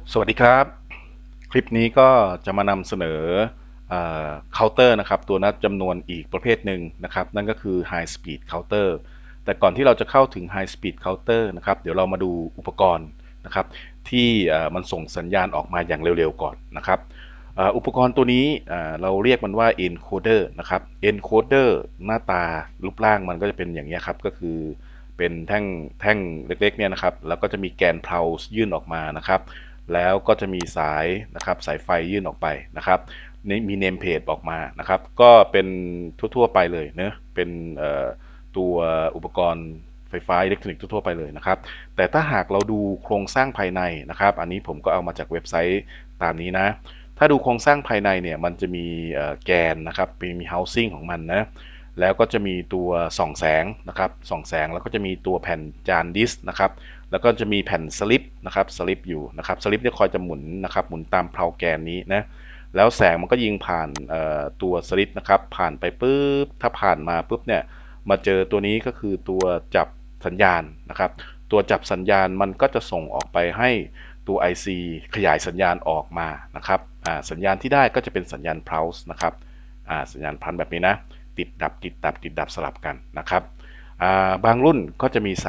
สวัสดีครับคลิปนี้ก็จะมานำเสนอเคาน์เตอร์นะครับตัวนับจำนวนอีกประเภทหนึ่งนะครับนั่นก็คือ High Speed Counter แต่ก่อนที่เราจะเข้าถึง High Speed Counter นะครับเดี๋ยวเรามาดูอุปกรณ์นะครับที่มันส่งสัญญาณออกมาอย่างเร็วๆก่อนนะครับอุปกรณ์ตัวนี้เราเรียกมันว่า encoder นะครับ encoder หน้าตารูปร่างมันก็จะเป็นอย่างนี้ครับก็คือเป็นแท่งเล็กๆเนี่ยนะครับแล้วก็จะมีแกนเพลายื่นออกมานะครับแล้วก็จะมีสายนะครับสายไฟยื่นออกไปนะครับมีเนมเพจออกมานะครับก็เป็นทั่วๆไปเลยเนะเป็นตัวอุปกรณ์ไฟฟ้าอิเล็กทรอนิกส์ทั่วๆไปเลยนะครับแต่ถ้าหากเราดูโครงสร้างภายในนะครับอันนี้ผมก็เอามาจากเว็บไซต์ตามนี้นะถ้าดูโครงสร้างภายในเนี่ยมันจะมีแกนนะครับมี housing ของมันนะแล้วก็จะมีตัวส่องแสงนะครับส่องแสงแล้วก็จะมีตัวแผ่นจานดิสนะครับแล้วก็จะมีแผ่นสลิปนะครับสลิปอยู่นะครับสลิปจะคอยจะหมุนนะครับหมุนตามเพลาแกนนี้นะแล้วแสงมันก็ยิงผ่านตัวสลิปนะครับผ่านไปปุ๊บถ้าผ่านมาปุ๊บเนี่ยมาเจอตัวนี้ก็คือตัวจับสัญญาณนะครับตัวจับสัญญาณมันก็จะส่งออกไปให้ตัว IC ขยายสัญญาณออกมานะครับสัญญาณที่ได้ก็จะเป็นสัญญาณ pulse นะครับสัญญาณพันแบบนี้นะติดดับติดดับติดดับสลับกันนะครับบางรุ่นก็จะมี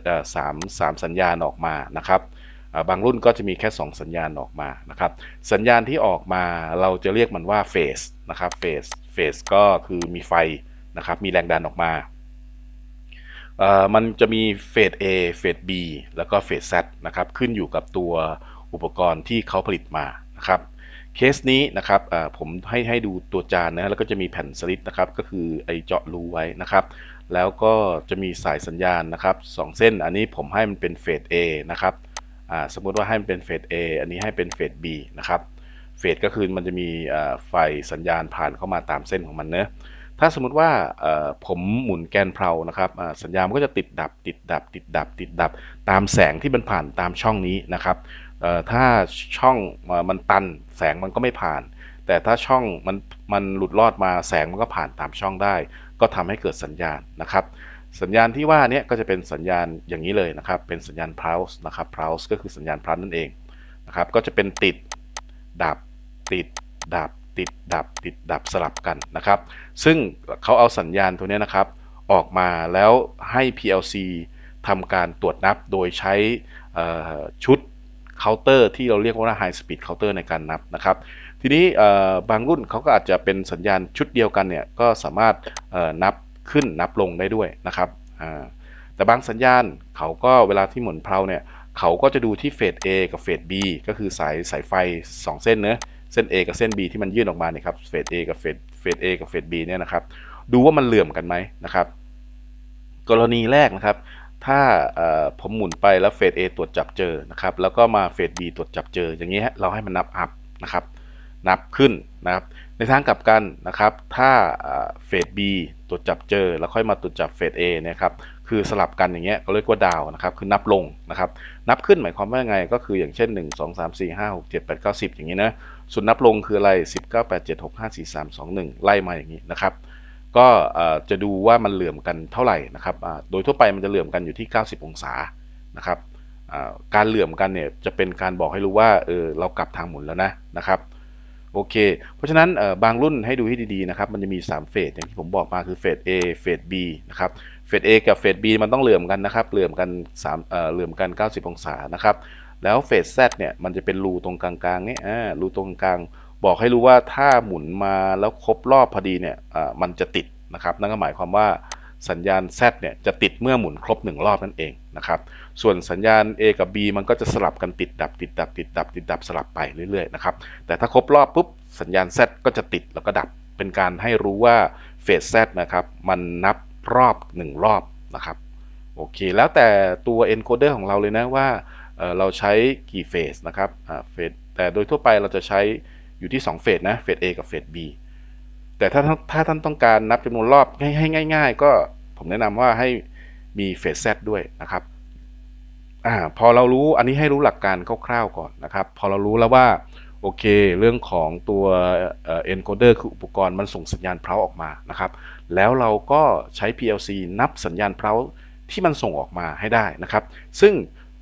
3สัญญาณออกมานะครับบางรุ่นก็จะมีแค่2สัญญาณออกมานะครับสัญญาณที่ออกมาเราจะเรียกมันว่าเฟสนะครับเฟสก็คือมีไฟนะครับมีแรงดันออกมามันจะมีเฟส A เฟส B แล้วก็เฟส Z นะครับขึ้นอยู่กับตัวอุปกรณ์ที่เขาผลิตมานะครับเคสนี้นะครับผมให้ดูตัวจานนะแล้วก็จะมีแผ่นสลิปนะครับก็คือไอเจาะรูไว้นะครับแล้วก็จะมีสายสัญญาณนะครับ2เส้นอันนี้ผมให้มันเป็นเฟส A นะครับสมมุติว่าให้มันเป็นเฟส A อันนี้ให้เป็นเฟส B นะครับเฟสก็คือมันจะมีไฟสัญญาณผ่านเข้ามาตามเส้นของมันเนะถ้าสมมุติว่าผมหมุนแกนเพลานะครับสัญญาณมันก็จะติดดับติดดับติดดับติดดับตามแสงที่มันผ่านตามช่องนี้นะครับถ้าช่องมันตันแสงมันก็ไม่ผ่านแต่ถ้าช่องมันหลุดรอดมาแสงมันก็ผ่านตามช่องได้ก็ทำให้เกิดสัญญาณนะครับสัญญาณที่ว่านี้ก็จะเป็นสัญญาณอย่างนี้เลยนะครับเป็นสัญญาณ pulse นะครับ pulse ก็คือสัญญาณพลัสนั่นเองนะครับก็จะเป็นติดดับติดดับติดดับติดดับสลับกันนะครับซึ่งเขาเอาสัญญาณตัวนี้นะครับออกมาแล้วให้ PLC ทำการตรวจนับโดยใช้ชุดเคาน์เตอร์ที่เราเรียกว่า High Speed Counter ในการนับนะครับทีนี้บางรุ่นเขาก็อาจจะเป็นสัญญาณชุดเดียวกันเนี่ยก็สามารถนับขึ้นนับลงได้ด้วยนะครับแต่บางสัญญาณเขาก็เวลาที่หมุนเพลาเนี่ยเขาก็จะดูที่เฟส A กับเฟส B ก็คือสายไฟ2เส้นเนอะเส้น A กับเส้น B ที่มันยื่นออกมาเนี่ยครับเฟส A กับเฟส A กับเฟส B เนี่ยนะครับดูว่ามันเหลื่อมกันไหมนะครับกรณีแรกนะครับถ้าผมหมุนไปแล้วเฟส A ตรวจจับเจอนะครับแล้วก็มาเฟส B ตรวจจับเจออย่างนี้เราให้มันนับอัพนะครับนับขึ้นนะครับในทางกลับกันนะครับถ้าเฟส B ตรวจจับเจอแล้วค่อยมาตรวจจับเฟส A นะครับคือสลับกันอย่างเงี้ยเราเรียกว่าดาวนะครับคือนับลงนะครับนับขึ้นหมายความว่าไงก็คืออย่างเช่น1 2 3 4 5 6 7 8 9 10อย่างนี้นะส่วนนับลงคืออะไร10 9 8 7 6 5 4 3 2 1ไล่มาอย่างนี้นะครับก็จะดูว่ามันเหลื่อมกันเท่าไหร่นะครับโดยทั่วไปมันจะเหลื่อมกันอยู่ที่90องศานะครับการเหลื่อมกันเนี่ยจะเป็นการบอกให้รู้ว่าเรากลับทางหมุนแล้วนะครับโอเคเพราะฉะนั้นบางรุ่นให้ดูให้ดีๆนะครับมันจะมี3เฟสอย่างที่ผมบอกมาคือเฟส A เฟส B นะครับเฟส A กับเฟส B มันต้องเหลื่อมกันนะครับเหลื่อมกันเหลื่อมกัน90องศานะครับแล้วเฟส Z เนี่ยมันจะเป็นรูตรงกลางๆเนี่ยรูตรงกลางบอกให้รู้ว่าถ้าหมุนมาแล้วครบรอบพอดีเนี่ยมันจะติดนะครับนั่นก็หมายความว่าสัญญาณ Z เนี่ยจะติดเมื่อหมุนครบ1รอบนั่นเองนะครับส่วนสัญญาณ A กับ B มันก็จะสลับกันติดดับติดดับติดดับติดดับสลับไปเรื่อยๆนะครับแต่ถ้าครบรอบปุ๊บสัญญาณ Z ก็จะติดแล้วก็ดับเป็นการให้รู้ว่าเฟส Z นะครับมันนับรอบ1รอบนะครับโอเคแล้วแต่ตัว encoder ของเราเลยนะว่าเราใช้กี่เฟสนะครับเฟสแต่โดยทั่วไปเราจะใช้อยู่ที่2เฟสนะเฟส A กับเฟส B แต่ถ้าท่านต้องการนับจำนวนรอบให้ง่ายๆก็ผมแนะนำว่าให้มีเฟส Z ด้วยนะครับพอเรารู้อันนี้ให้รู้หลักการคร่าวๆก่อนนะครับพอเรารู้แล้วว่าโอเคเรื่องของตัวencoder คืออุปกรณ์มันส่งสัญญาณเพลาออกมานะครับแล้วเราก็ใช้ PLC นับสัญญาณเพลาที่มันส่งออกมาให้ได้นะครับซึ่ง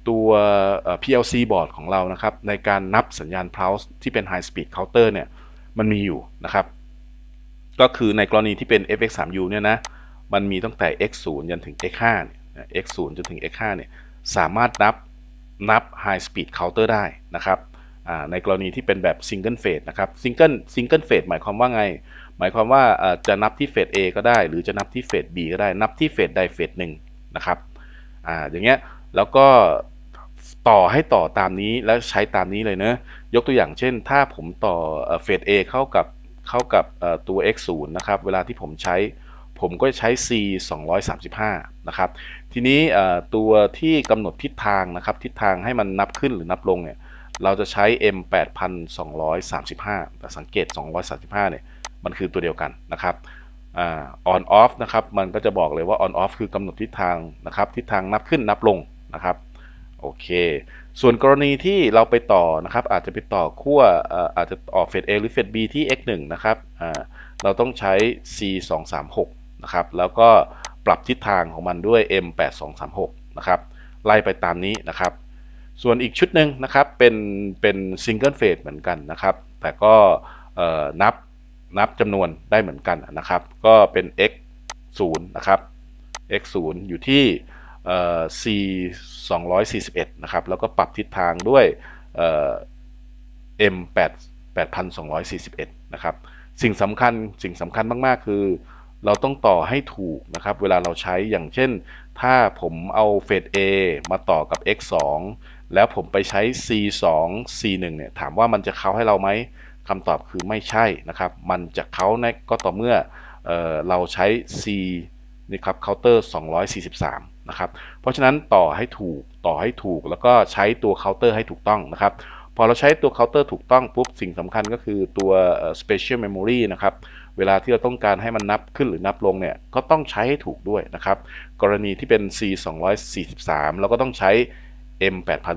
ตัวPLC board ของเรานะครับในการนับสัญญาณ pulse ที่เป็น high speed counter เนี่ยมันมีอยู่นะครับก็คือในกรณีที่เป็น FX3U เนี่ยนะมันมีตั้งแต่ X0 จนถึง X5 เนี่ย X0 จนถึง X5 เนี่ยสามารถนับ high speed counter ได้นะครับในกรณีที่เป็นแบบ single phase นะครับ single phase หมายความว่าไงหมายความว่าจะนับที่เฟส A ก็ได้หรือจะนับที่เฟส B ก็ได้นับที่เฟสใดเฟสหนึ่งนะครับอย่างเงี้ยแล้วก็ต่อตามนี้แล้วใช้ตามนี้เลยเนะยกตัวอย่างเช่นถ้าผมต่อเฟส A เข้ากับตัว X0 นะครับเวลาที่ผมใช้ผมก็ใช้ C 235นะครับทีนี้ตัวที่กำหนดทิศทางนะครับทิศทางให้มันนับขึ้นหรือนับลงเนี่ยเราจะใช้ M 8235แต่สังเกต235เนี่ยมันคือตัวเดียวกันนะครับon off นะครับมันก็จะบอกเลยว่า on off คือกำหนดทิศทางนะครับทิศทางนับขึ้นนับลงนะครับโอเคส่วนกรณีที่เราไปต่อนะครับอาจจะไปต่อขั้วอาจจะออกเฟส A หรือเฟส B ที่ x1 นะครับเราต้องใช้ C 236นะครับแล้วก็ปรับทิศทางของมันด้วย M 8236นะครับไล่ไปตามนี้นะครับส่วนอีกชุดหนึ่งนะครับเป็นซิงเกิลเฟสเหมือนกันนะครับแต่ก็นับจำนวนได้เหมือนกันนะครับก็เป็น x 0นะครับ x 0อยู่ที่c 241นะครับแล้วก็ปรับทิศทางด้วยm 8241นะครับสิ่งสำคัญมากๆคือเราต้องต่อให้ถูกนะครับเวลาเราใช้อย่างเช่นถ้าผมเอาเฟส A มาต่อกับ x 2แล้วผมไปใช้ c 2 c 1เนี่ยถามว่ามันจะเข้าให้เราไหมคำตอบคือไม่ใช่นะครับมันจะเข้าในก็ต่อเมื่อเราใช้ c นะครับเคาน์เตอร์243นะครับเพราะฉะนั้นต่อให้ถูกแล้วก็ใช้ตัวเคาน์เตอร์ให้ถูกต้องนะครับพอเราใช้ตัวเคาน์เตอร์ถูกต้องปุ๊บสิ่งสำคัญก็คือตัว special memory นะครับเวลาที่เราต้องการให้มันนับขึ้นหรือนับลงเนี่ยก็ต้องใช้ให้ถูกด้วยนะครับกรณีที่เป็น C 243เราก็ต้องใช้ M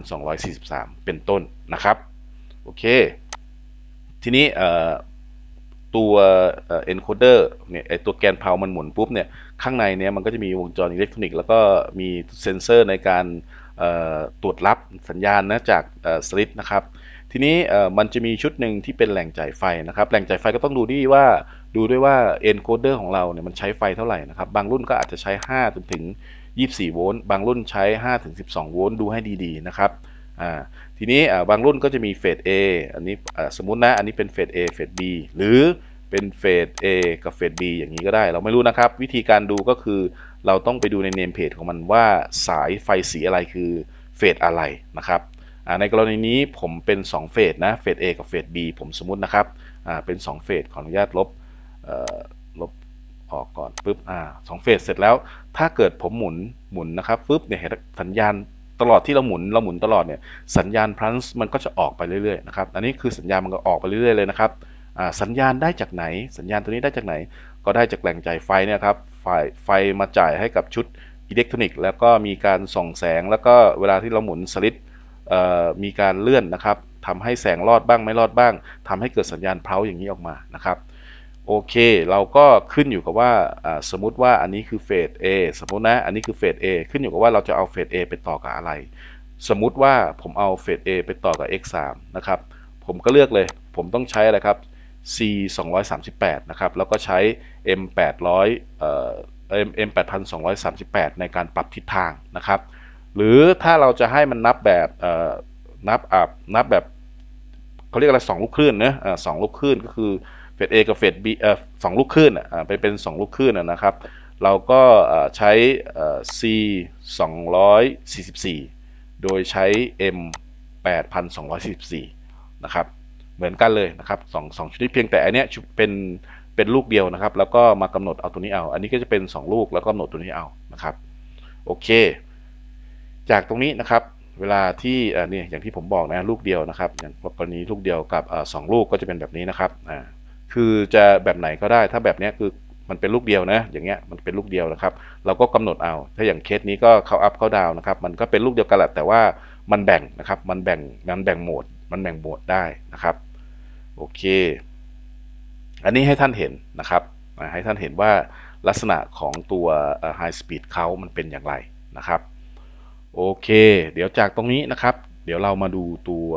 8243เป็นต้นนะครับโอเคทีนี้ตัวencoder เนี่ยไอตัวแกนเพามันหมุนปุ๊บเนี่ยข้างในเนี่ยมันก็จะมีวงจรอิเล็กทรอนิกส์แล้วก็มีเซ็นเซอร์ในการตรวจรับสัญญาณนะจากสลิตนะครับทีนี้มันจะมีชุดหนึ่งที่เป็นแหล่งจ่ายไฟนะครับแหล่งจ่ายไฟก็ต้องดูด้วยว่า encoder ของเราเนี่ยมันใช้ไฟเท่าไหร่นะครับบางรุ่นก็อาจจะใช้5จนถึง24โวลต์บางรุ่นใช้5ถึง12โวลต์ดูให้ดีๆนะครับทีนี้บางรุ่นก็จะมีเฟส A อันนี้สมมุตินะอันนี้เป็นเฟส A เฟส B หรือเป็นเฟส A กับเฟส B อย่างนี้ก็ได้เราไม่รู้นะครับวิธีการดูก็คือเราต้องไปดูในเนมเพจของมันว่าสายไฟสีอะไรคือเฟสอะไรนะครับในกรณีนี้ผมเป็น2เฟสนะเฟส A กับเฟส B ผมสมมุตินะครับเป็น2เฟสขออนุญาตลบออกก่อนปุ๊บ2เฟสเสร็จแล้วถ้าเกิดผมหมุนนะครับปุ๊บเนี่ยสัญญาณตลอดที่เราหมุนตลอดเนี่ยสัญญาณ pulse มันก็จะออกไปเรื่อยๆนะครับอันนี้คือสัญญาณมันก็ออกไปเรื่อยๆเลยนะครับสัญญาณได้จากไหนสัญญาณตัวนี้ได้จากไหนก็ได้จากแหล่งจ่ายไฟเนี่ยครับไฟมาจ่ายให้กับชุดอิเล็กทรอนิกส์แล้วก็มีการส่องแสงแล้วก็เวลาที่เราหมุนสลิตมีการเลื่อนนะครับทำให้แสงรอดบ้างไม่รอดบ้างทำให้เกิดสัญญาณเพลาอย่างนี้ออกมานะครับโอเคเราก็ขึ้นอยู่กับว่าสมมุติว่าอันนี้คือเฟส A สมมุตินะอันนี้คือเฟส A ขึ้นอยู่กับว่าเราจะเอาเฟส A ไปต่อกับอะไรสมมุติว่าผมเอาเฟส A ไปต่อกับ X3 นะครับผมก็เลือกเลยผมต้องใช้อะไรครับ C 238นะครับแล้วก็ใช้ M 800M 8238ในการปรับทิศทางนะครับหรือถ้าเราจะให้มันนับแบบนับแบบเขาเรียกอะไร2ลูกคลื่นนะ2ลูกคลื่นก็คือเฟส A กับเฟส B 2ลูกคลื่นไปเป็น2ลูกคลื่นนะครับเราก็ใช้ C 244โดยใช้ M 8244นะครับเหมือนกันเลยนะครับสองชนิดเพียงแต่อันเนี้ยเป็นลูกเดียวนะครับแล้วก็มากำหนดเอาตัวนี้เอาอันนี้ก็จะเป็น2ลูกแล้วก็กำหนดตัวนี้เอานะครับโอเคจากตรงนี้นะครับเวลาที่เนี่ยอย่างที่ผมบอกนะลูกเดียวนะครับอย่างกรณีลูกเดียวกับ2ลูกก็จะเป็นแบบนี้นะครับคือจะแบบไหนก็ได้ถ้าแบบนี้คือมันเป็นลูกเดียวนะอย่างเงี้ยมันเป็นลูกเดียวนะครับเราก็กำหนดเอาถ้าอย่างเคสนี้ก็เข้าอัพเข้าดาวนะครับมันก็เป็นลูกเดียวกันแหละแต่ว่ามันแบ่งนะครับมันแบ่งโหมดได้นะครับโอเคอันนี้ให้ท่านเห็นนะครับให้ท่านเห็นว่าลักษณะของตัว high speed count มันเป็นอย่างไรนะครับโอเคเดี๋ยวจากตรงนี้นะครับเดี๋ยวเรามาดูตัว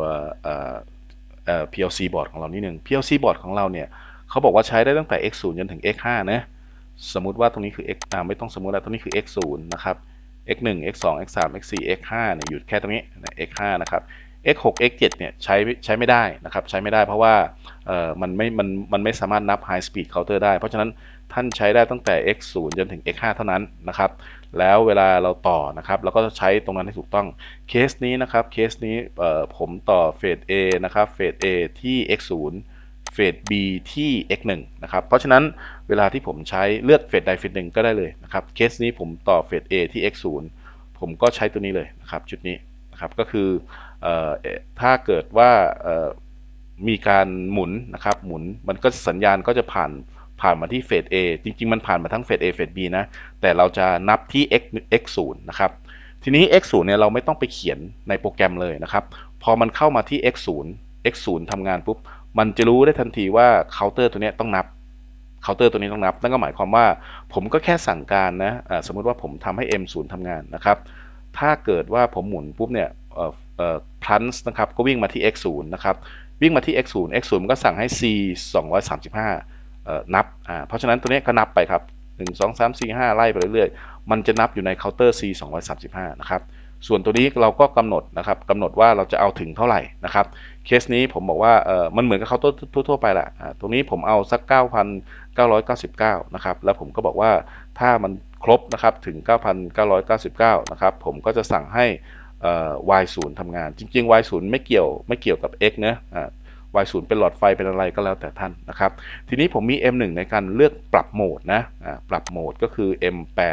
PLC board ของเรานิดนึง PLC board ของเราเนี่ยเขาบอกว่าใช้ได้ตั้งแต่ x 0จนถึง x 5นะสมมุติว่าตรงนี้คือ x ไม่ต้องสมมุติแล้วตรงนี้คือ x 0นะครับ x 1 x 2 x 3 x 4 x 5เนี่ยอยู่แค่ตรงนี้ x 5นะครับ x 6 x 7เนี่ยใช้ไม่ได้นะครับใช้ไม่ได้เพราะว่ามันไม่สามารถนับ high speed counter ได้เพราะฉะนั้นท่านใช้ได้ตั้งแต่ x 0จนถึง x 5เท่านั้นนะครับแล้วเวลาเราต่อนะครับเราก็จะใช้ตรงนั้นให้ถูกต้องเคสนี้นะครับเคสนี้ผมต่อเฟส A นะครับเฟส A ที่ x 0เฟส B ที่ x 1นะครับเพราะฉะนั้นเวลาที่ผมใช้เลือกเฟสใดเฟสหนึ่งก็ได้เลยนะครับเคสนี้ผมต่อเฟส A ที่ x 0ผมก็ใช้ตัวนี้เลยนะครับชุดนี้นะครับก็คือถ้าเกิดว่ามีการหมุนนะครับหมุนมันก็สัญญาณก็จะผ่านมาที่เฟส A จริงๆมันผ่านมาทั้งเฟส A เฟส B นะแต่เราจะนับที่ x 0นะครับทีนี้ x 0เนี่ยเราไม่ต้องไปเขียนในโปรแกรมเลยนะครับพอมันเข้ามาที่ x 0 x 0ทำงานปุ๊บมันจะรู้ได้ทันทีว่าเคาน์เตอร์ตัวนี้ต้องนับเคาน์เตอร์ตัวนี้ต้องนับนั่นก็หมายความว่าผมก็แค่สั่งการนะสมมุติว่าผมทำให้ m 0ทำงานนะครับถ้าเกิดว่าผมหมุนปุ๊บเนี่ยplus นะครับก็วิ่งมาที่ x 0นะครับวิ่งมาที่ x 0 x 0มันก็สั่งให้ c 235นับเพราะฉะนั้นตัวนี้ก็นับไปครับ1 2 3 4 5ไล่ไปเรื่อยๆมันจะนับอยู่ในเคาน์เตอร์ c 235นะครับส่วนตัวนี้เราก็กำหนดนะครับกำหนดว่าเราจะเอาถึงเท่าไหร่นะครับเคสนี้ผมบอกว่ามันเหมือนกับเคาน์เตอร์ทั่วๆไปแหละตรงนี้ผมเอาสัก 9,999 นะครับแล้วผมก็บอกว่าถ้ามันครบนะครับถึง 9,999 นะครับผมก็จะสั่งให้y 0ทำงานจริงๆ y 0ไม่เกี่ยวกับ x นะy 0เป็นหลอดไฟเป็นอะไรก็แล้วแต่ท่านนะครับทีนี้ผมมี m 1ในการเลือกปรับโหมดนะปรับโหมดก็คือ m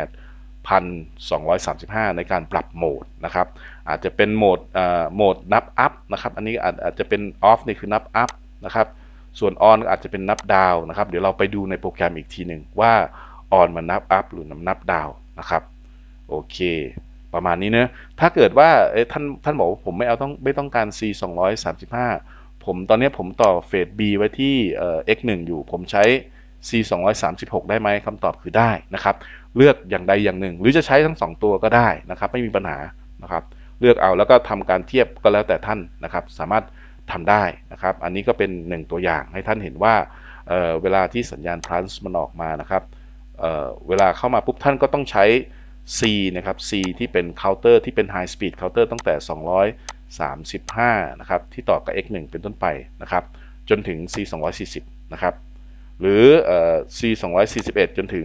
8,235ในการปรับโหมดนะครับอาจจะเป็นโหมดนับ up นะครับอันนี้อาจจะเป็น off นี่คือนับ up นะครับส่วน on อาจจะเป็นนับ down นะครับเดี๋ยวเราไปดูในโปรแกรมอีกทีหนึ่งว่า on มันนับ up หรือนับ down นะครับโอเคประมาณนี้เนะถ้าเกิดว่าท่านบอกว่าผมไม่ต้องการ C 235ตอนนี้ผมต่อเฟส B ไว้ที่x 1อยู่ผมใช้ C 236ได้ไหมคำตอบคือได้นะครับเลือกอย่างใดอย่างหนึ่งหรือจะใช้ทั้ง2ตัวก็ได้นะครับไม่มีปัญหานะครับเลือกเอาแล้วก็ทำการเทียบก็แล้วแต่ท่านนะครับสามารถทำได้นะครับอันนี้ก็เป็น1ตัวอย่างให้ท่านเห็นว่าเวลาที่สัญญาณ trans มันออกมานะครับเวลาเข้ามาปุ๊บท่านก็ต้องใช้ C นะครับ C ที่เป็น counter ที่เป็น high speed counter ตั้งแต่235นะครับที่ต่อกับ x 1เป็นต้นไปนะครับจนถึง C 240นะครับหรือC 241จนถึง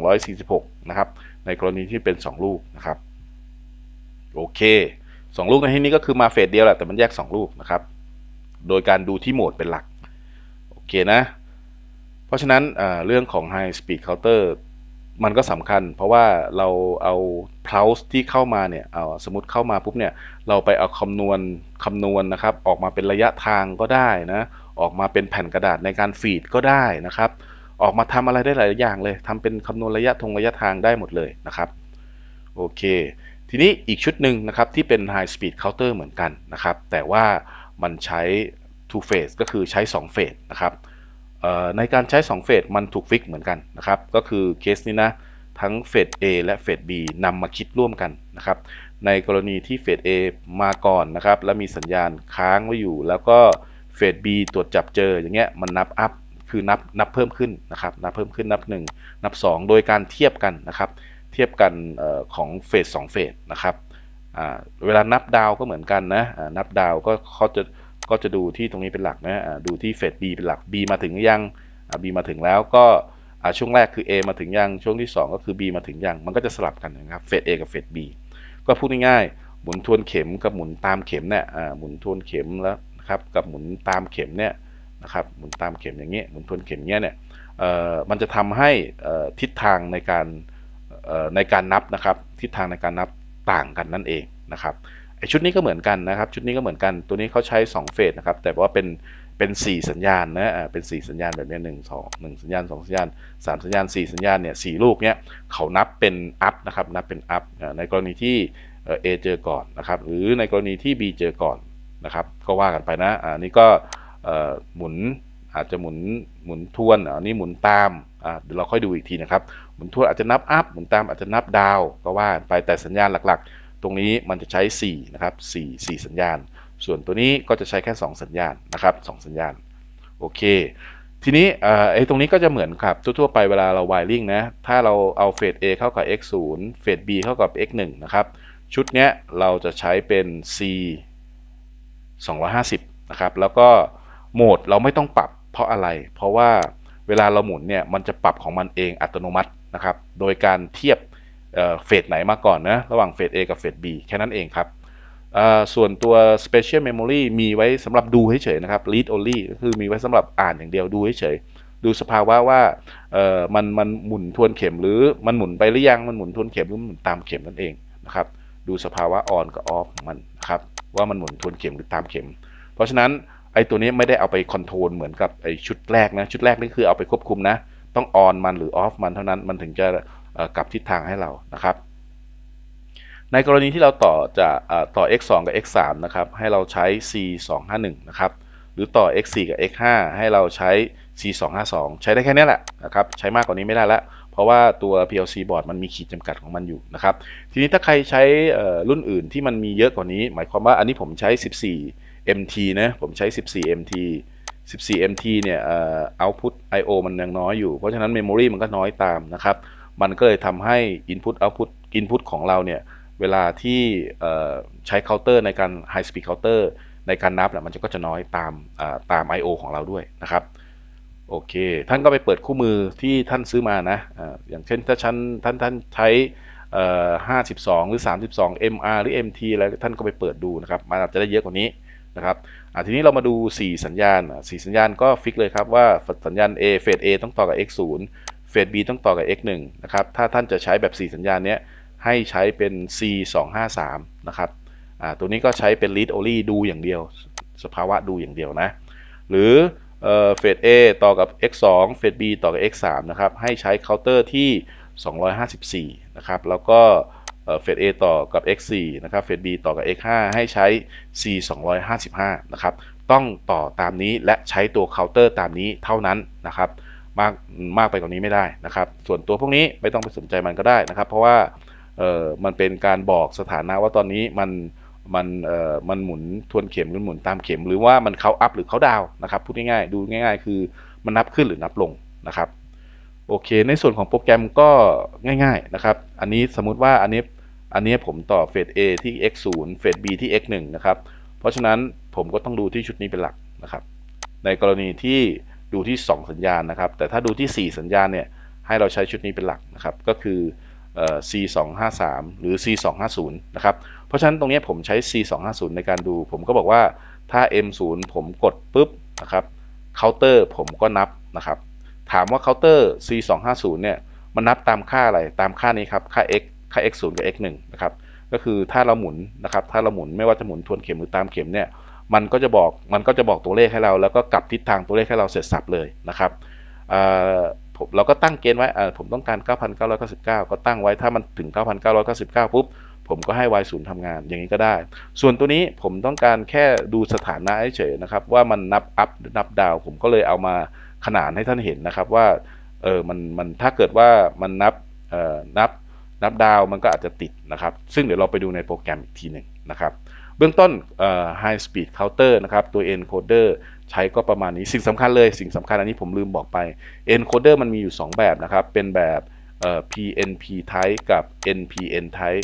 246นะครับในกรณีที่เป็น2ลูกนะครับโอเค2ลูกในที่นี้ก็คือมาเฟสเดียวแหละแต่มันแยก2ลูกนะครับโดยการดูที่โหมดเป็นหลักโอเคนะเพราะฉะนั้นเรื่องของ high speed counter มันก็สำคัญเพราะว่าเราเอา pulse ที่เข้ามาเนี่ยสมมติเข้ามาปุ๊บเนี่ยเราไปเอาคำนวณนะครับออกมาเป็นระยะทางก็ได้นะออกมาเป็นแผ่นกระดาษในการฟีดก็ได้นะครับออกมาทำอะไรได้หลายอย่างเลยทำเป็นคำนวณระยะทางได้หมดเลยนะครับโอเคทีนี้อีกชุดหนึ่งนะครับที่เป็น high speed counter เหมือนกันนะครับแต่ว่ามันใช้ two phase ก็คือใช้2เฟสนะครับในการใช้2เฟสมันถูกฟิกเหมือนกันนะครับก็คือเคสนี้นะทั้งเฟส A และเฟส B นำมาคิดร่วมกันนะครับในกรณีที่เฟส A มาก่อนนะครับแล้วมีสัญญาณค้างไว้อยู่แล้วก็เฟส B ตรวจจับเจออย่างเงี้ยมันนับอัพคือนับเพิ่มขึ้นนะครับนับเพิ่มขึ้นนับ1นับ2โดยการเทียบกันนะครับเทียบกันของเฟส2เฟสนะครับเวลานับดาวก็เหมือนกันนะนับดาวก็จะดูที่ตรงนี้เป็นหลักนะดูที่เฟส B เป็นหลัก B มาถึงยัง B มาถึงแล้วก็ช่วงแรกคือ A มาถึงยังช่วงที่2ก็คือ B มาถึงยังมันก็จะสลับกันนะครับเฟส A กับเฟส B ก็พูดง่ายๆหมุนทวนเข็มกับหมุนตามเข็มเนี่ยหมุนทวนเข็มแล้วนะครับกับหมุนตามเข็มเนี่ยนะครับหมุนตามเข็มอย่างเงี้ยหมุนทวนเข็มเงี้ยเนี่ยมันจะทำให้ทิศทางในการนับนะครับทิศทางในการนับต่างกันนั่นเองนะครับชุดนี้ก็เหมือนกันนะครับชุดนี้ก็เหมือนกันตัวนี้เขาใช้2เฟสนะครับแต่ว่าเป็น4สัญญาณนะเป็น4สัญญาณแบบนี้1 สัญญาณ2สัญญาณ3สัญญาณ4สัญญาณเนี่ย4ลูกเนี่ยเขานับเป็นอัพนะครับนับเป็นอัพในกรณีที่A เจอก่อนนะครับหรือในกรณีที่ B เจอก่อนนะครับก็ว่ากันไปนะนี่ก็หมุนอาจจะหมุนทวนนี่หมุนตามเดี๋ยวเราค่อยดูอีกทีนะครับหมุนทวนอาจจะนับอัพหมุนตามอาจจะนับดาวก็ว่าไปแต่สัญญาณหลักๆตรงนี้มันจะใช้4นะครับ4สัญญาณส่วนตัวนี้ก็จะใช้แค่2สัญญาณนะครับ2สัญญาณโอเคทีนี้ตรงนี้ก็จะเหมือนครับทั่วๆไปเวลาเรา wiring นะถ้าเราเอาเฟส A เข้ากับ x 0เฟส B เข้ากับ x 1นะครับชุดเนี้ยเราจะใช้เป็น C 250นะครับแล้วก็โหมดเราไม่ต้องปรับเพราะอะไรเพราะว่าเวลาเราหมุนเนี่ยมันจะปรับของมันเองอัตโนมัตินะครับโดยการเทียบเฟสไหนมาก่อนนะระหว่างเฟส A กับเฟส B แค่นั้นเองครับส่วนตัว Special Memory มีไว้สำหรับดูเฉยๆนะครับ Read Only ก็คือมีไว้สำหรับอ่านอย่างเดียวดูเฉยๆดูสภาวะว่ามันหมุนทวนเข็มหรือมันหมุนไปหรือยังมันหมุนทวนเข็มหรือมันหมุนตามเข็มนั่นเองนะครับดูสภาวะ on กับ off ของมันนะครับว่ามันหมุนทวนเข็มหรือตามเข็มเพราะฉะนั้นไอ้ตัวนี้ไม่ได้เอาไปคอนโทรลเหมือนกับไอ้ชุดแรกนะชุดแรกนี่คือเอาไปควบคุมนะต้อง on มันหรือ off มันเท่านั้นมันถึงจะกลับทิศทางให้เรานะครับในกรณีที่เราต่อ x 2กับ x 3นะครับให้เราใช้ c 2 5 1นะครับหรือต่อ x 4กับ x 5ให้เราใช้ c 2 5 2ใช้ได้แค่นี้แหละนะครับใช้มากกว่านี้ไม่ได้แล้วเพราะว่าตัว PLC board มันมีขีดจำกัดของมันอยู่นะครับทีนี้ถ้าใครใช้รุ่นอื่นที่มันมีเยอะกว่านี้หมายความว่าอันนี้ผมใช้14 MT นะผมใช้14 MT 14 MT เนี่ยoutput IO มันยังน้อยอยู่เพราะฉะนั้น memory มันก็น้อยตามนะครับมันก็เลยทำให้ input ของเราเนี่ยเวลาที่ใช้เคาน์เตอร์ในการ high speed counter ในการนับมันก็จะน้อยตาม I/O ของเราด้วยนะครับโอเคท่านก็ไปเปิดคู่มือที่ท่านซื้อมานะอย่างเช่นถ้าท่านใช้52หรือ32 MR หรือ MT อะไรท่านก็ไปเปิดดูนะครับมันอาจจะได้เยอะกว่านี้นะครับทีนี้เรามาดู4สัญญาณ4สัญญาณก็ฟิกเลยครับว่าสัญญาณ A เฟส A ต้องต่อกับ x 0เฟส B ต้องต่อกับ x 1นะครับถ้าท่านจะใช้แบบ4สัญญาณนี้ให้ใช้เป็น C 2 5 3นะครับตัวนี้ก็ใช้เป็น read only ดูอย่างเดียวสภาวะดูอย่างเดียวนะหรือเฟส A ต่อกับ x 2เฟส B ต่อกับ x 3นะครับให้ใช้เคาน์เตอร์ที่254นะครับแล้วก็เฟส A ต่อกับ x 4นะครับเฟส B ต่อกับ x 5ให้ใช้ C 255นะครับต้องต่อตามนี้และใช้ตัวเคาน์เตอร์ตามนี้เท่านั้นนะครับมากไปกว่านี้ไม่ได้นะครับส่วนตัวพวกนี้ไม่ต้องไปสนใจมันก็ได้นะครับเพราะว่ามันเป็นการบอกสถานะว่าตอนนี้มันหมุนทวนเข็มหรือหมุนตามเข็มหรือว่ามันเข้าอัพหรือเข้าดาวนะครับพูดง่ายๆดูง่ายๆคือมันนับขึ้นหรือนับลงนะครับโอเคในส่วนของโปรแกรมก็ง่ายๆนะครับอันนี้สมมุติว่าอันนี้ผมต่อเฟส A ที่ x 0เฟส B ที่ x 1นะครับเพราะฉะนั้นผมก็ต้องดูที่ชุดนี้เป็นหลักนะครับในกรณีที่ดูที่2สัญญาณนะครับแต่ถ้าดูที่4สัญญาณเนี่ยให้เราใช้ชุดนี้เป็นหลักนะครับก็คือC 2 5 3หรือ C 2 5 0นะครับเพราะฉะนั้นตรงนี้ผมใช้ C 2 5 0ในการดูผมก็บอกว่าถ้า M 0ผมกดปุ๊บนะครับเคาน์เตอร์ผมก็นับนะครับถามว่าเคาน์เตอร์ C 2 5 0เนี่ยมันนับตามค่าอะไรตามค่านี้ครับค่า x 0กับ x 1นะครับก็คือถ้าเราหมุนนะครับถ้าเราหมุนไม่ว่าจะหมุนทวนเข็มหรือตามเข็มเนี่ยมันก็จะบอกตัวเลขให้เราแล้วก็กลับทิศทางตัวเลขให้เราเสร็จสับเลยนะครับเราก็ตั้งเกณฑ์ไว้ผมต้องการ 9,999 ก็ตั้งไว้ถ้ามันถึง 9,999 ปุ๊บผมก็ให้ y 0ทำงานอย่างนี้ก็ได้ส่วนตัวนี้ผมต้องการแค่ดูสถานะเฉยๆนะครับว่ามันนับอัพหรือนับดาวผมก็เลยเอามาขนานให้ท่านเห็นนะครับว่ามันถ้าเกิดว่ามันนับดาวมันก็อาจจะติดนะครับซึ่งเดี๋ยวเราไปดูในโปรแกรมอีกทีหนึ่งนะครับเบื้องต้นhigh speed counter นะครับตัว encoder ใช้ก็ประมาณนี้สิ่งสำคัญอันนี้ผมลืมบอกไป encoder มันมีอยู่2แบบนะครับเป็นแบบ PNP type กับ NPN type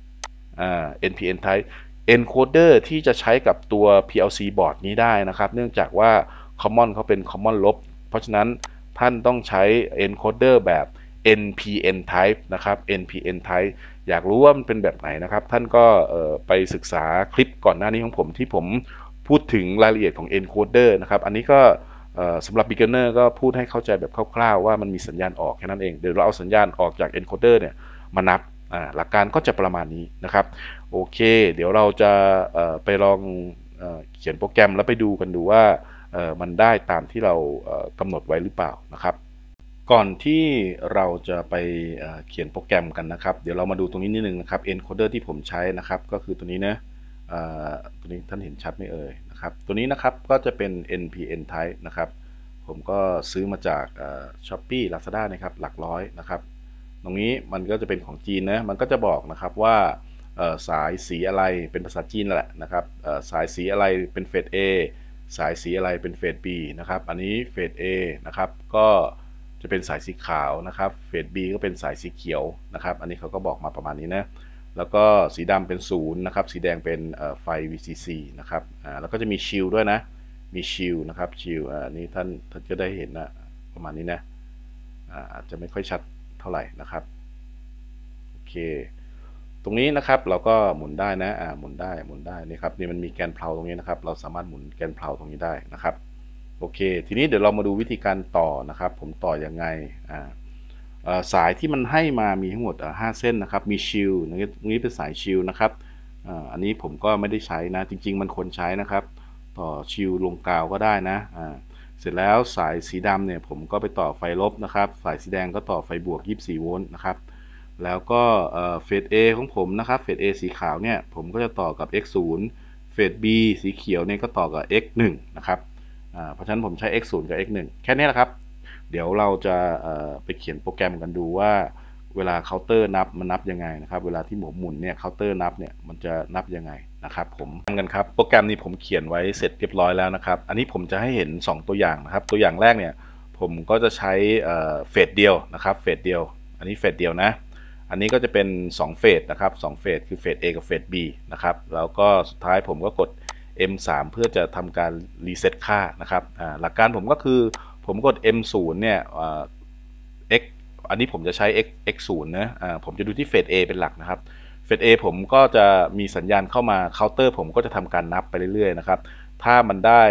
NPN type encoder ที่จะใช้กับตัว PLC board นี้ได้นะครับเนื่องจากว่า common เขาเป็น common ลบเพราะฉะนั้นท่านต้องใช้ encoder แบบ NPN type นะครับ NPN type อยากรู้ว่ามันเป็นแบบไหนนะครับท่านก็ไปศึกษาคลิปก่อนหน้านี้ของผมที่ผมพูดถึงรายละเอียดของ encoder นะครับอันนี้ก็สำหรับ beginner ก็พูดให้เข้าใจแบบคร่าวๆว่ามันมีสัญญาณออกแค่นั้นเองเดี๋ยวเราเอาสัญญาณออกจาก encoder เนี่ยมานับหลักการก็จะประมาณนี้นะครับโอเคเดี๋ยวเราจะไปลองเขียนโปรแกรมแล้วไปดูกันดูว่ามันได้ตามที่เรากำหนดไว้หรือเปล่านะครับก่อนที่เราจะไปเขียนโปรแกรมกันนะครับเดี๋ยวเรามาดูตรงนี้นิดนึงนะครับ encoder ที่ผมใช้นะครับก็คือตัวนี้นะตัวนี้ท่านเห็นชัดไหมเอ่ยนะครับตัวนี้นะครับก็จะเป็น NPN type นะครับผมก็ซื้อมาจากShopee Lazada นะครับหลักร้อยนะครับตรงนี้มันก็จะเป็นของจีนนะมันก็จะบอกนะครับว่าสายสีอะไรเป็นภาษาจีนแหละนะครับสายสีอะไรเป็นเฟส A สายสีอะไรเป็นเฟส B นะครับอันนี้เฟส A นะครับก็จะเป็นสายสีขาวนะครับเฟส B ก็เป็นสายสีเขียวนะครับอันนี้เขาก็บอกมาประมาณนี้นะแล้วก็สีดำเป็นศูนย์นะครับสีแดงเป็นไฟ VCC นะครับแล้วก็จะมีชิลด้วยนะมีชิลนะครับชิลนี่ท่านจะได้เห็นนะประมาณนี้นะอาจจะไม่ค่อยชัดเท่าไหร่นะครับโอเคตรงนี้นะครับเราก็หมุนได้นะหมุนได้นี่ครับนี่มันมีแกนเพลาตรงนี้นะครับเราสามารถหมุนแกนเพลาตรงนี้ได้นะครับโอเคทีนี้เดี๋ยวเรามาดูวิธีการต่อนะครับผมต่อยังไงสายที่มันให้มามีทั้งหมด5เส้นนะครับมีชิลตรงนี้เป็นสายชิลนะครับอันนี้ผมก็ไม่ได้ใช้นะจริงๆมันควรใช้นะครับต่อชิลลงกาวก็ได้นะเสร็จแล้วสายสีดำเนี่ยผมก็ไปต่อไฟลบนะครับสายสีแดงก็ต่อไฟบวก24โวลต์นะครับแล้วก็เฟส A ของผมนะครับเฟส A สีขาวเนี่ยผมก็จะต่อกับ X0 เฟส B สีเขียวเนี่ยก็ต่อกับ X1 นะครับเพราะฉะนั้นผมใช้ X0 กับ X1 แค่นี้แหละครับเดี๋ยวเราจะไปเขียนโปรแกรมกันดูว่าเวลาเคาน์เตอร์นับมันนับยังไงนะครับเวลาที่หมุนเนี่ยเคาน์เตอร์นับเนี่ยมันจะนับยังไงนะครับผมกันครับโปรแกรมนี้ผมเขียนไว้เสร็จเรียบร้อยแล้วนะครับอันนี้ผมจะให้เห็น2ตัวอย่างนะครับตัวอย่างแรกเนี่ยผมก็จะใช้เฟสเดียวนะครับเฟสเดียวอันนี้เฟสเดียวนะอันนี้ก็จะเป็น2เฟสนะครับ2เฟสคือเฟส A กับเฟส B นะครับแล้วก็สุดท้ายผมก็กด M3 เพื่อจะทำการรีเซ็ตค่านะครับหลักการผมก็คือผมกด M0 เนี่ยx อันนี้ผมจะใช้ x0 นะผมจะดูที่เฟส A เป็นหลักนะครับเฟส A ผมก็จะมีสัญญาณเข้ามาเคาน์เตอร์ผมก็จะทำการนับไปเรื่อยๆนะครับถ้ามันได้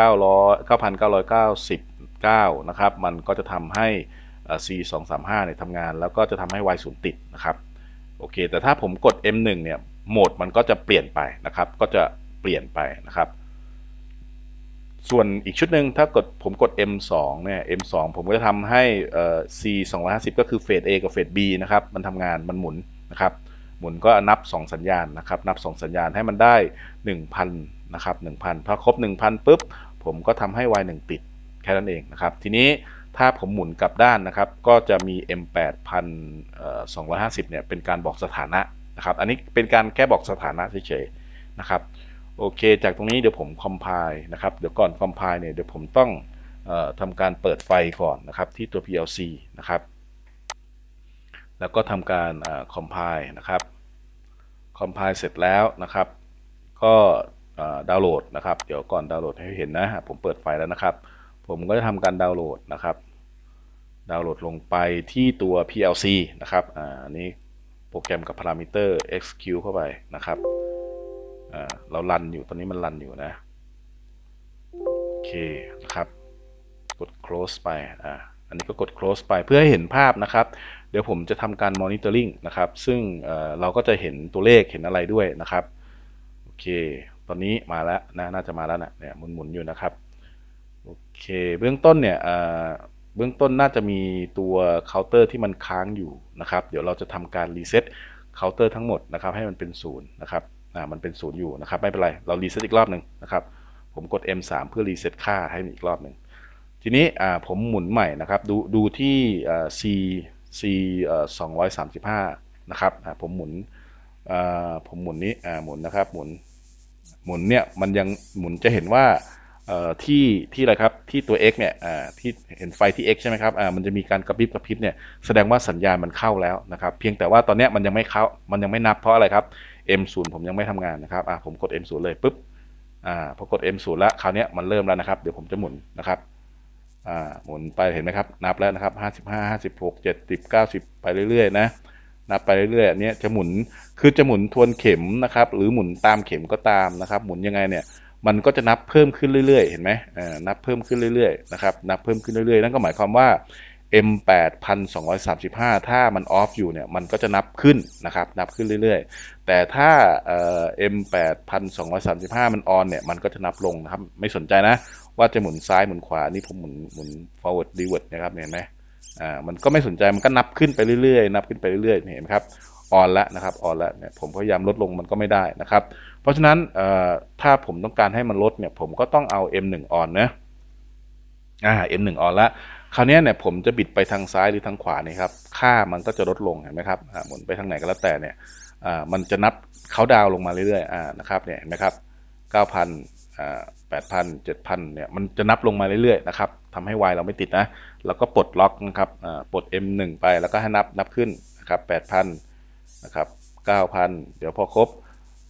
9,999นะครับมันก็จะทำให้C235เนี่ยทำงานแล้วก็จะทำให้ Y0 ติดนะครับโอเคแต่ถ้าผมกด M1 เนี่ยโหมดมันก็จะเปลี่ยนไปนะครับก็จะเปลี่ยนไปนะครับส่วนอีกชุดหนึ่งถ้ากดผมกด M2 เนี่ย M2 ผมก็จะทำให้C250ก็คือเฟส A กับเฟส B นะครับมันทำงานมันหมุนนะครับหมุนก็นับ2สัญญาณนะครับนับ2สัญญาณให้มันได้ 1,000 นะครับ 1,000พอครบ 1,000ปุ๊บผมก็ทำให้ Y1 ติดแค่นั้นเองนะครับทีนี้ถ้าผมหมุนกลับด้านนะครับก็จะมี M8250เนี่ยเป็นการบอกสถานะนะครับอันนี้เป็นการแค่บอกสถานะเฉยๆนะครับโอเคจากตรงนี้เดี๋ยวผมคอมไพล์นะครับเดี๋ยวก่อนคอมไพล์เนี่ยเดี๋ยวผมต้องทำการเปิดไฟก่อนนะครับที่ตัว PLC นะครับแล้วก็ทำการคอมไพล์นะครับคอมไพล์เสร็จแล้วนะครับก็ดาวน์โหลดนะครับเดี๋ยวก่อนดาวน์โหลดให้เห็นนะผมเปิดไฟแล้วนะครับผมก็จะทำการดาวน์โหลดนะครับดาวน์โหลดลงไปที่ตัว PLC นะครับอันนี้โปรแกรมกับพารามิเตอร์ execute เข้าไปนะครับเรารันอยู่ตอนนี้มันรันอยู่นะโอเคนะครับกด close ไปอันนี้ก็กด close ไปเพื่อให้เห็นภาพนะครับเดี๋ยวผมจะทำการ monitoring นะครับซึ่งเราก็จะเห็นตัวเลขเห็นอะไรด้วยนะครับโอเคตอนนี้มาแล้วนะน่าจะมาแล้วนะเนี่ยหมุนอยู่นะครับโอเคเบื้องต้นเนี่ยเบื้องต้นน่าจะมีตัวเคาน์เตอร์ที่มันค้างอยู่นะครับเดี๋ยวเราจะทำการรีเซ็ตเคาน์เตอร์ทั้งหมดนะครับให้มันเป็นศูนย์นะครับมันเป็นศูนย์อยู่นะครับไม่เป็นไรเรารีเซ็ตอีกรอบหนึ่งนะครับผมกด M3 เพื่อรีเซ็ตค่าให้อีกรอบหนึ่งทีนี้ผมหมุนใหม่นะครับดูที่C 235นะครับผมหมุนนี้หมุนนะครับหมุนเนี่ยมันยังหมุนจะเห็นว่าที่อะไรครับที่ตัว X เนี่ยที่เห็นไฟที่ X ใช่ไหมครับมันจะมีการกระพริบเนี่ยแสดงว่าสัญญาณมันเข้าแล้วนะครับเพียงแต่ว่าตอนนี้มันยังไม่เข้ามันยังไม่นับเพราะอะไรครับ M0 ผมยังไม่ทำงานนะครับผมกด M0 เลยปุ๊บพอกด M0 แล้วคราวนี้มันเริ่มแล้วนะครับเดี๋ยวผมจะหมุนนะครับหมุนไปเห็นไหมครับนับแล้วนะครับ55 56 70 90ไปเรื่อยๆนะนับไปเรื่อยๆอันนี้จะหมุนคือจะหมุนทวนเข็มนะครับหรือหมุนตามเข็มก็ตามนะครับหมุนยังไงเนี่ยมันก็จะนับเพิ่มขึ้นเรื่อยๆเห็นไหมนับเพิ่มขึ้นเรื่อยๆนะครับนับเพิ่มขึ้นเรื่อยๆนั่นก็หมายความว่า M8235 ถ้ามันออฟอยู่เนี่ยมันก็จะนับขึ้นนะครับนับขึ้นเรื่อยๆแต่ถ้าM8235 มันออนเนี่ยมันก็จะนับลงนะครับไม่สนใจนะว่าจะหมุนซ้ายหมุนขวานี่ผมหมุน forward reward นะครับเห็นไหมมันก็ไม่สนใจมันก็นับขึ้นไปเรื่อยๆนับขึ้นไปเรื่อยๆเห็นไหมครับออนแล้วนะครับออนแล้วเนี่ยผมพยายามลดลงมันก็ไม่ได้นะครับเพราะฉะนั้นถ้าผมต้องการให้มันลดเนี่ยผมก็ต้องเอา M1 ออนนะM1 ออนแล้วคราวนี้เนี่ยผมจะบิดไปทางซ้ายหรือทางขวานี่ครับค่ามันก็จะลดลงเห็นไหมครับหมุนไปทางไหนก็แล้วแต่เนี่ยมันจะนับเขาดาวลงมาเรื่อยๆนะครับเนี่ยเห็นไหมครับ9,0008,000 7,000เนี่ยมันจะนับลงมาเรื่อยๆนะครับทำให้ Y เราไม่ติดนะแล้วก็ปลดล็อกนะครับปลด M1 ไปแล้วก็ให้นับขึ้นนะครับ8,000นะครับ9,000เดี๋ยวพอครบ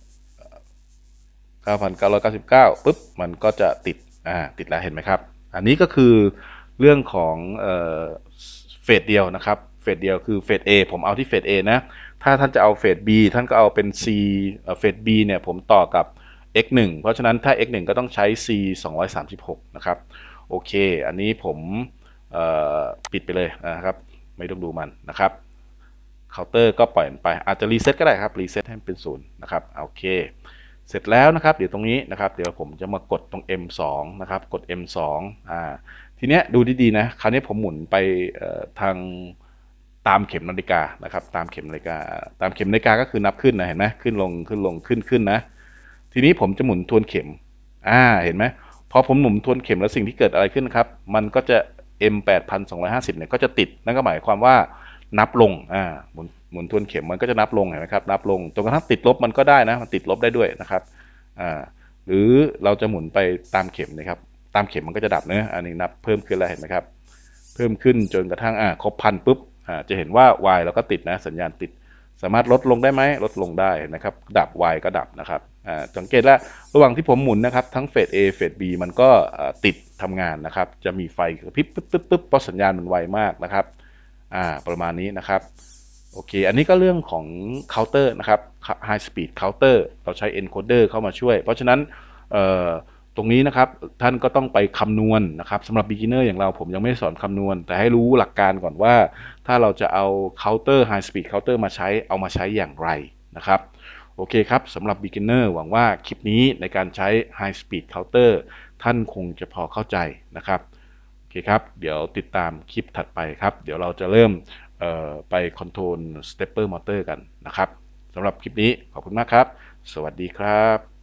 9,999ปุ๊บมันก็จะติดแล้วเห็นไหมครับอันนี้ก็คือเรื่องของเฟสเดียวนะครับเฟสเดียวคือเฟส A ผมเอาที่เฟส A นะถ้าท่านจะเอาเฟส B ท่านก็เอาเป็น C เฟส B เนี่ยผมต่อกับ x1 เพราะฉะนั้นถ้า x1 ก็ต้องใช้ c 236นะครับโอเคอันนี้ผมปิดไปเลยนะครับไม่ต้องดูมันนะครับเคาน์เตอร์ก็ปล่อยไปอาจจะรีเซ็ตก็ได้ครับรีเซ็ตให้มันเป็น0นะครับโอเคเสร็จแล้วนะครับเดี๋ยวตรงนี้นะครับเดี๋ยวผมจะมากดตรง M2 นะครับกด M2 ทีเนี้ยดูดีๆนะคราวนี้ผมหมุนไปทางตามเข็มนาฬิกานะครับตามเข็มนาฬิกาก็คือนับขึ้นนะเห็นไหมขึ้นลงขึ้นนะทีนี้ผมจะหมุนทวนเข็มเห็นไหมพอผมหมุนทวนเข็มแล้วสิ่งที่เกิดอะไรขึ้นครับมันก็จะ M8250เนี่ยก็จะติดนั่นก็หมายความว่านับลงหมุนทวนเข็มมันก็จะนับลงเห็นไหมครับนับลงจนกระทั่งติดลบมันก็ได้นะมันติดลบได้ด้วยนะครับหรือเราจะหมุนไปตามเข็มนะครับตามเข็มมันก็จะดับเนะอันนี้นับเพิ่มขึ้นแล้วเห็นไหมครับเพิ่มขึ้นจนกระทั่งครบพันปุ๊บจะเห็นว่า Y เราก็ติดนะสัญญาณติดสามารถลดลงได้ไหมลดลงได้นะครับดับ Y ก็ดับนะครับสังเกตแล้วระหว่างที่ผมหมุนนะครับทั้งเฟส A เฟส B มันก็ติดทำงานนะครับจะมีไฟกระพริบปึ๊บเพราะสัญญาณมันไวมากนะครับประมาณนี้นะครับโอเคอันนี้ก็เรื่องของเคาน์เตอร์นะครับ High Speed Counter เราใช้ encoder เข้ามาช่วยเพราะฉะนั้นตรงนี้นะครับท่านก็ต้องไปคำนวณนะครับสำหรับ beginner อย่างเราผมยังไม่สอนคำนวณแต่ให้รู้หลักการก่อนว่าถ้าเราจะเอา counter high speed counter มาใช้เอามาใช้อย่างไรนะครับโอเคครับสำหรับ beginner หวังว่าคลิปนี้ในการใช้ high speed counter ท่านคงจะพอเข้าใจนะครับโอเคครับเดี๋ยวติดตามคลิปถัดไปครับเดี๋ยวเราจะเริ่มไป control stepper motor กันนะครับสำหรับคลิปนี้ขอบคุณมากครับสวัสดีครับ